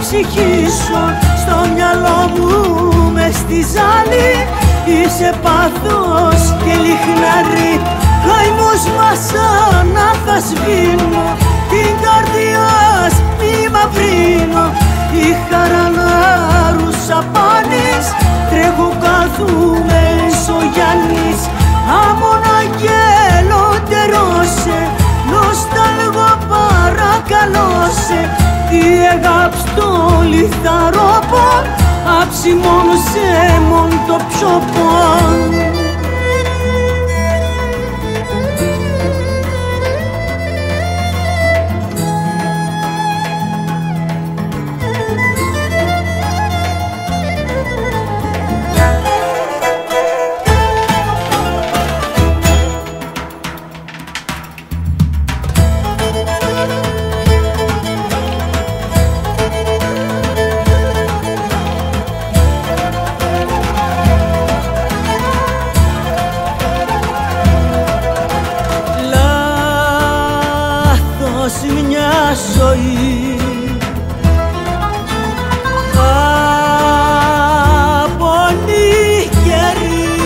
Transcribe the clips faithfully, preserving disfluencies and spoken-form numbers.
ψυχήσω. Στο μυαλό μου μες στη ζάλη είσαι πάθος και λιχναρή. Καημός μας σαν να θα σβήνω, την καρδιά μη μαυρίνω. Η χαρά να ρουσαπάνεις, τρέχω καθούμε ο Γιάννης. Αμον αγγέλο τερώσε, νοσταλγώ παρακαλώ σε. Τι αγάπη στο λιθαρόπο, άψιμον σε μον το ψωπό. Μια ζωή από νυχερή,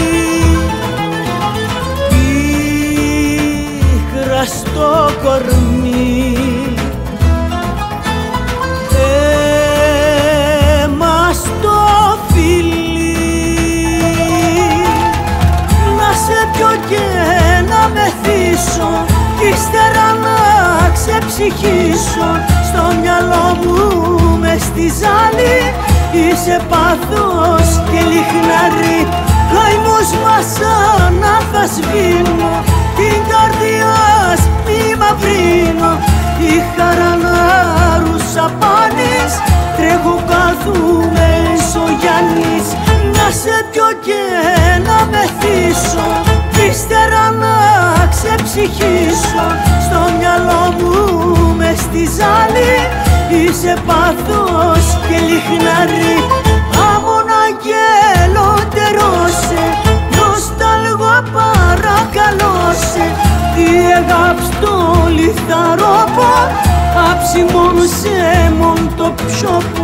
πίκρα στο κορμί, αίμα στο φιλί. Να σε πιω και να μεθύσω, ύστερα να ξεψυχήσω. Στο μυαλό μου μες στη ζάλη είσαι πάθος και λιχναρή. Καημός μας σαν να θα σβήνω, την καρδιά μη μαυρίνω. Η χαρά να ρουσαπάνεις, τρέχω καθούμε ο Γιάννης. Να σε πιω και να μεθύσω, ύστερα να ξεψυχήσω. Στο μυαλό μου μες στη ζάλη είσαι πάθος και λιχναρή. Αμον αγγέλο τερώσε, νοσταλγώ παρακαλώ σε. Τι αγάπη στο λιθαρόπο, άψιμον σε μον το ψωπό.